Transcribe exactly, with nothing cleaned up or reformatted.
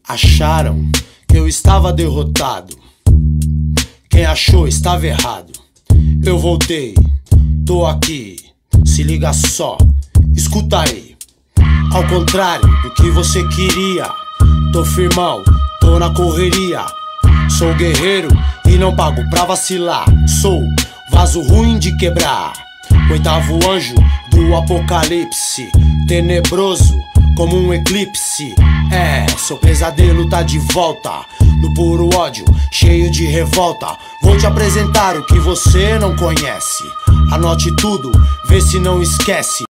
Acharam que eu estava derrotado. Quem achou estava errado. Eu voltei, tô aqui. Se liga só, escuta aí. Ao contrário do que você queria, tô firmão, tô na correria. Sou guerreiro e não pago pra vacilar. Sou vaso ruim de quebrar, oitavo anjo do apocalipse, tenebroso como um eclipse. É, seu pesadelo tá de volta, no puro ódio, cheio de revolta. Vou te apresentar o que você não conhece. Anote tudo, vê se não esquece.